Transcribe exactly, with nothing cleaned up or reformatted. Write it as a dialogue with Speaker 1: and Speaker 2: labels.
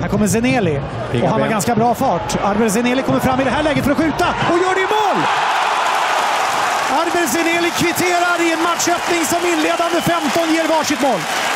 Speaker 1: Här kommer Zeneli och han har ganska bra fart. Arber Zeneli kommer fram i det här läget för att skjuta och gör det i mål! Arber Zeneli kvitterar i en matchöppning som inledande femton ger varsitt mål.